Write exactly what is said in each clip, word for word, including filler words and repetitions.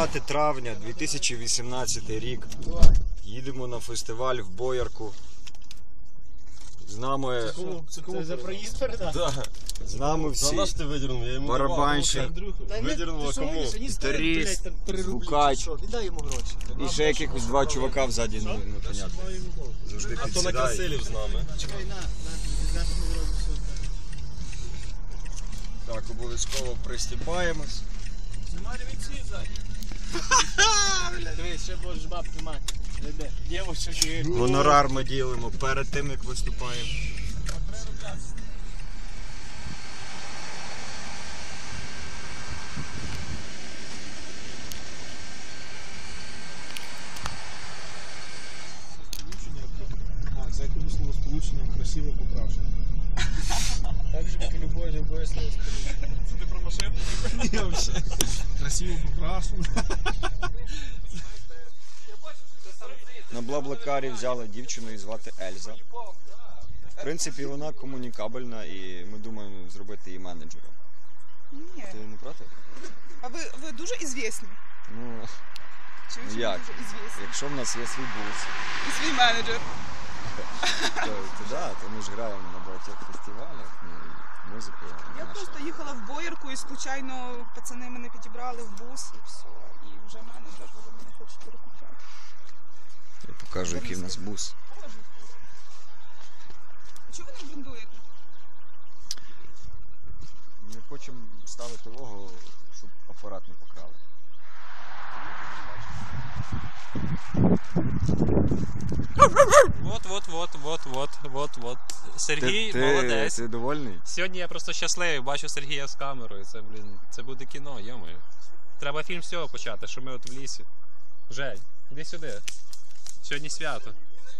дев'яте травня дві тисячі вісімнадцятий рік. Їдемо на фестиваль в Боярку. З нами... Це, це за проїзд передати? Да. З нами всі. За наш ти видірнув, я йому барабанщик, видірнув кому? гітарист, звукач. Віддай йому гроші. І ще якихось два чувака взаді, ну, непонятно. Завжди А то на підсідають. Красилів з нами. Чекай, на, на, Так, обов'язково пристібаємось. Немає віці ззаді. Дивись, ще будеш бабки мати. Де? Дівочок і... Гонорар ми ділимо перед тим, як виступаємо. А, це якось слово сполучення красиво покрашено. Так же, як і любое, любое слово сполучення. Це ти про машину? Ні, взагалі. Красиво покрашено. На Блаблакарі взяли дівчину, її звати Ельза. В принципі, вона комунікабельна і ми думаємо зробити її менеджером. Ні. Ти не проти? А ви, ви дуже ізвісні? Ну, Чи ви ну ще як? дуже ізвісні? Якщо в нас є свій бус, І свій менеджер. то, то да, то ми ж граємо на багатьох фестивалях, ну, і музика Я наша. просто їхала в Боярку і случайно пацани мене підібрали в бус і все. І вже менеджер, ви мене хочете перекупляти. Я покажу, який в нас бус. А чого ви не брендуєте? Ми хочемо ставити лого, щоб апарат не покрали. Вот, вот, вот, вот, вот, вот, вот. Сергій, ти, молодець. Ти довольний? Сьогодні я просто щасливий, бачу Сергія з камерою. Це, блін, це буде кіно, йомаю. Треба фільм з цього почати, що ми от в лісі. Жень, іди сюди. Сьогодні свято.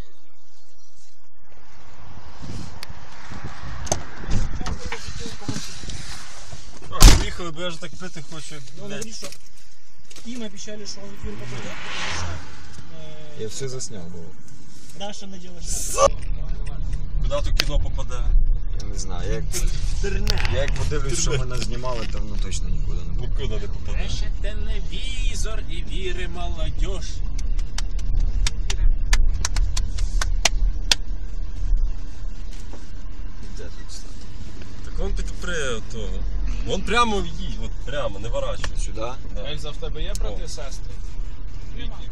Приїхали, бо я ж так пити хочу. Ну, говори, що им обещали, что он фильм попадет, потому что Я все засняв, бо Даша надела. Куди то кіно попаде? я не знаю. Я як, я як подивлюсь, що ми назнімали, то воно точно нікуди не буде. Нікуди не попаде. Ще телевізор і віри молодежь. Де тут стати? Так вон під при того. Вон прямо їдь, от прямо, не ворачуй. Сюди? Да. Ельза, в тебе є брати і сестри? Літні.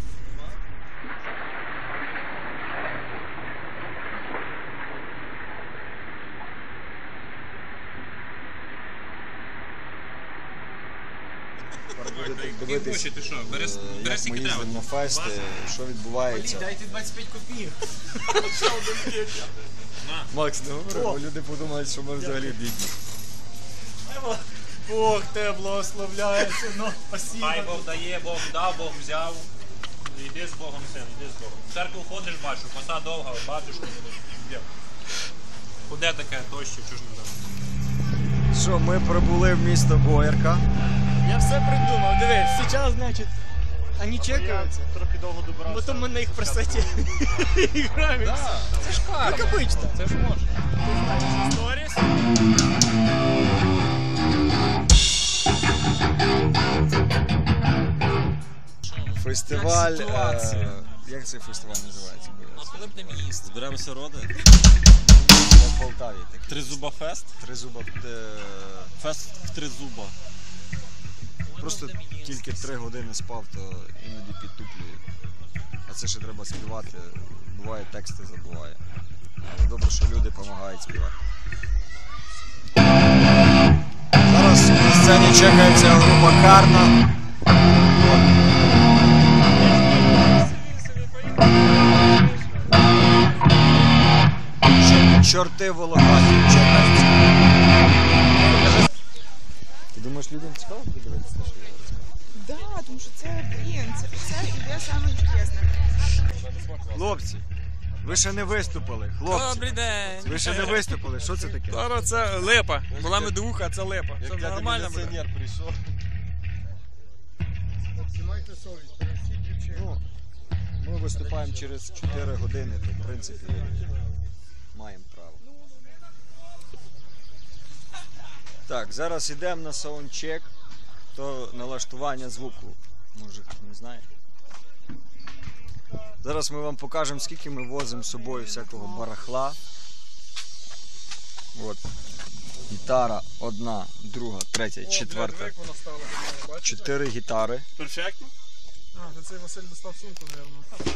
Дивитись, ти що, береш, е, береш як ми скільки треба? їздимо на фести, що відбувається. Дайте двадцять п'ять копійок. Макс, не говори, бо люди подумають, що ми взагалі бідні. Бог тебе благословляє, синок, спасибо. Хай Бог дає, Бог дав, Бог взяв. Іди з Богом, син, іди з Богом. В церкву ходиш, бачу, коса довга, батюшку будеш. Худе таке, тощо, чого ж не так? Що, ми прибули в місто Боярка. Я все придумав, дивись, зараз, значить, вони чекаються. Трохи довго добирався. Потім ми на їх пресеті граємо. Це ж карма. Як обично. Це ж можна. Сторіс. Фестиваль. Як ситуація? Е, як цей фестиваль називається? Коли б не міст. Зберемося роди. В Полтаві такий. Тризуба фест. Тризуба. е, Фест в Тризуба. Просто тільки три години спав, то іноді підтуплює. А це ще треба співати. Буває, тексти забуває. Але добре, що люди допомагають співати. Зараз на сцені чекається група Карна. Чорти волохаті чекають. Ти думаєш, людям цікаво подивитися, що я розказую? Да, тому що це, блін, це, це ідея саме інтересна. Хлопці, ви ще не виступили. Хлопці, Добрий день. ви ще не виступили. Що це таке? Зараз це липа. Була медуха, а це липа. Як дядя міліціонер прийшов. Ну, ми виступаємо через чотири години, то в принципі маємо право. Так, зараз йдемо на саундчек, то налаштування звуку. Може хто не знає. Зараз ми вам покажемо, скільки ми возимо з собою всякого барахла. От. Гітара одна, друга, третя, четверта. Як вона стала? Бачите? Чотири гітари. Перфектно? А, то цей Василь достав сумку, мабуть.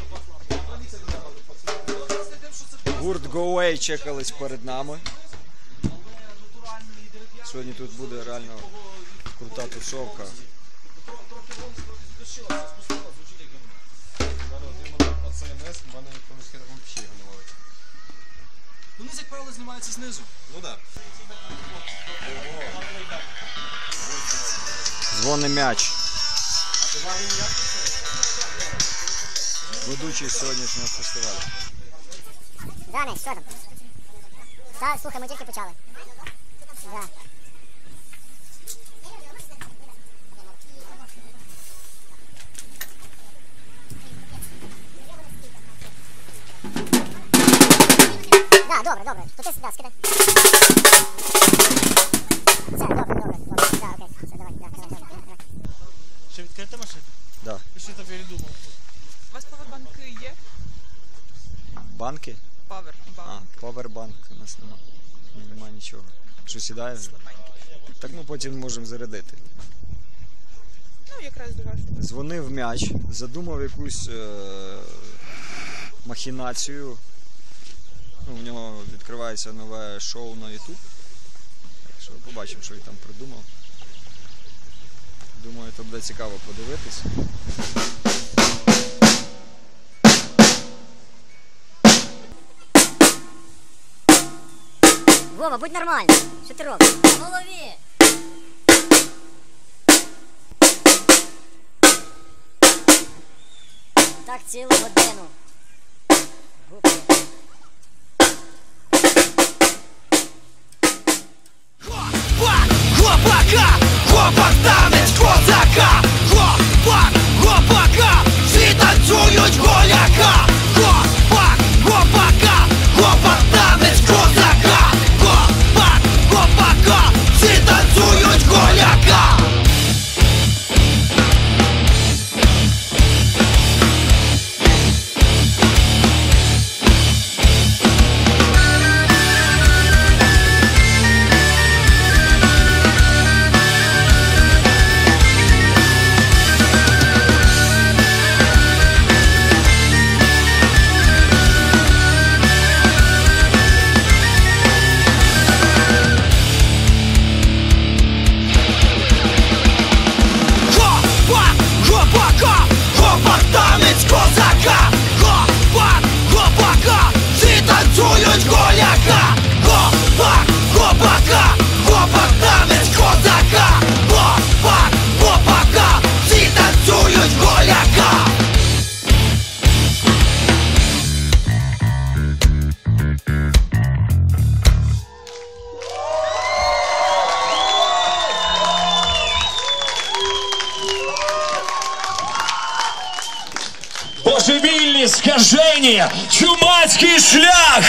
Гурт Go Away чекались перед нами. Сьогодні тут буде реально крута тусовка. Вони, як правило, знімаються знизу. Ну так. Дзвони м'яч. Ведучий сьогоднішнього фестивалю. Дане, що там? Та, слухай, ми тільки почали. Да. Да, добре, добре. То ти, да, скидай. Все, добре, добре, добре. Да, окей. Все, давай, да, давай, давай, давай. Ще відкрита машина? Да. Я що то передумав. У вас павербанки є? Банки? А, Павербанк. павербанк у нас нема. Ні, нема нічого. Що сідає? Так ми потім можемо зарядити. Ну, якраз до вас. Дзвонив м'яч, задумав якусь е- махінацію. Ну, у нього відкривається нове шоу на YouTube. Так що побачимо, що він там придумав. Думаю, то буде цікаво подивитись. Вова, будь нормальний. Що ти робиш? В голові. Так цілу годину. Губки. Хлопака, хлопак танець козака. Хлопак, хлопака, всі танцюють голяка. Хлопак, хлопака, хлопак танець козака. Хлопак, хлопака, всі танцюють голяка. Хлопак, хлопака, хлопак танець козака. Хлопак, хлопака, всі танцюють голяка. Хлопак, хлопака, хлопак танець козака. Хлопак, хлопака, всі танцюють голяка. Божевільні скажені, чумацький шлях!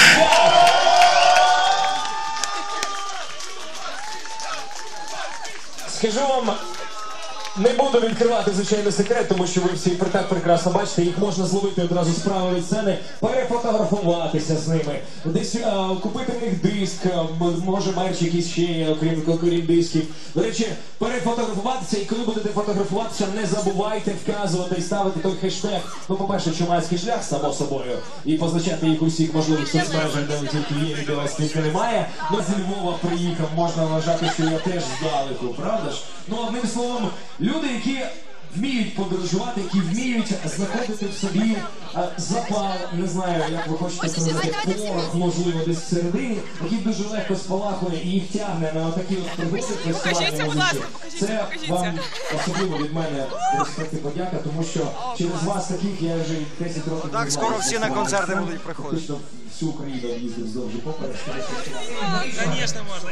Скажу вам, не буду відкривати, звичайно, секрет, тому що ви всі так прекрасно бачите, їх можна зловити одразу справа від сцени, перефотографуватися з ними, десь а, купити в них диск, а, м- може мерч якийсь ще є, окрім, окрім дисків. До речі, перефотографуватися, і коли будете фотографуватися, не забувайте вказувати і ставити той хештег, ну, по-перше, чумацький шлях, само собою, і позначати їх у всіх можливих соцмережах, де ви тільки є, і де вас тільки немає. Ну, зі Львова приїхав, можна вважати, що я теж здалеку, правда ж? Ну, одним словом, люди, які вміють подорожувати, які вміють знаходити в собі а, запал, не знаю, як ви хочете сказати, порох, можливо, десь всередині, який дуже легко спалахує і їх тягне на отакі от пригоди Покажіться, будь ласка, покажіться, Це покажіться. вам особливо від мене респект і подяка, тому що через вас таких я вже десять років... Так, не скоро знаю, всі на фестивалю концерти сцен. будуть приходити. Фактично всю Україну їздив вздовж і поперек. Звісно, можна.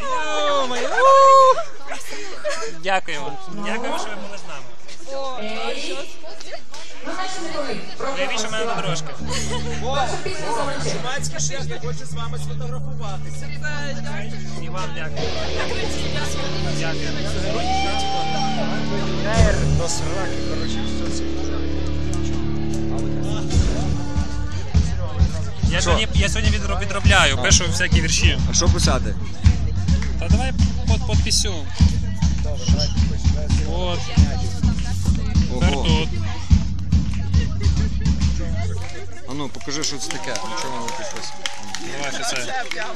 Дякуємо. Дякуємо, що ви були з нами. О, а що? Вивіше мене на дорожки. Чумацький шлях, я хочу з вами сфотографуватися. І вам дякую. Дякую. Нейр до сраки, коротше, все це. Я Що? сьогодні, я сьогодні відро- відробляю, пишу всякі вірші. А що писати? Та давай под, подписю. От, тепер Ого. тут. А ну, покажи, що це таке. Нічого не підписано. Давай ще це. Це прямо.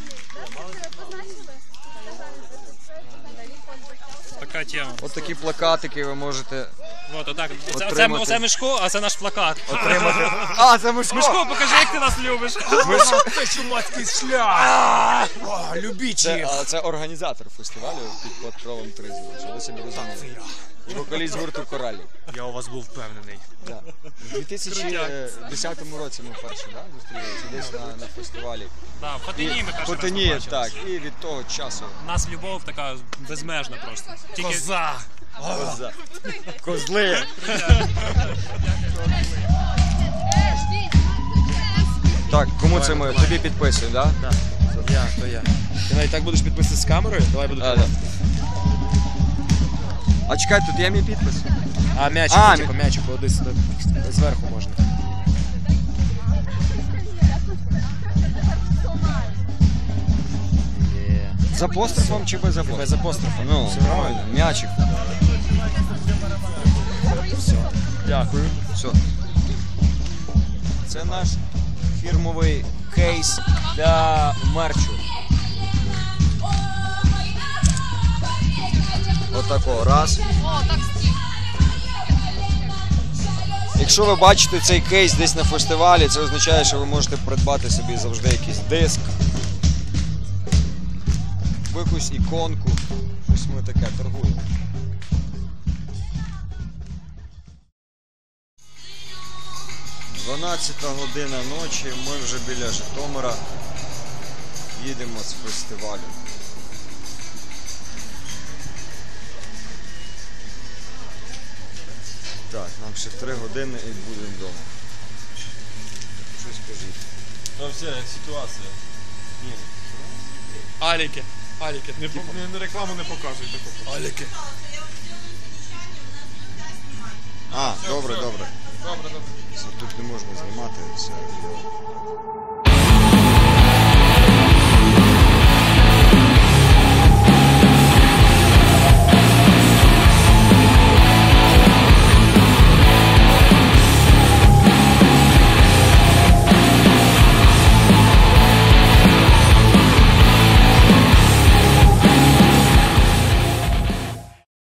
Така тема. От такі плакатики ви можете От, отак. Це, це, Отримати. це Мишко, а це наш плакат. отримати. А, це Мишко! Мишко, покажи, як ти нас любиш. Це чумацький шлях! О, любічі! Це, а, це організатор фестивалю під Покровом Тризу, щоб ви собі розуміли. І вокаліст гурту Коралі. Я у вас був впевнений. Да. У дві тисячі десятому році ми вперше да, зустрілися десь на, на фестивалі. Да, в Хотині ми перший раз Хотині, побачились. так. І від того часу. У нас любов така безмежна просто. Тільки Коза! Коза. Козли. Так, кому це ми? Тобі підписуємо, так? Да? Так, я, то я. Ти навіть так будеш підписувати з камерою? Давай буду. А, да. А чекай, тут є мій підпис. А, м'ячик, А, типу, м'ячик, клади сюди. Зверху можна. Є. З апострофом чи без апострофа? Без апострофа. Ну, Все правильно, м'ячик. Дякую. Все. Це наш фірмовий кейс для мерчу. Отако, раз. Якщо ви бачите цей кейс десь на фестивалі, це означає, що ви можете придбати собі завжди якийсь диск, якусь іконку. Щось ми таке торгуємо. дванадцята година ночі, ми вже біля Житомира. Їдемо з фестивалю. Так, нам ще три години і будемо вдома. Щось скажіть. Ну все, як ситуація. Ні. Аліки. Аліки. Не, не, не рекламу не показуй таку. Аліки. А, добре, добре. Добре, добре. Це тут не можна знімати все.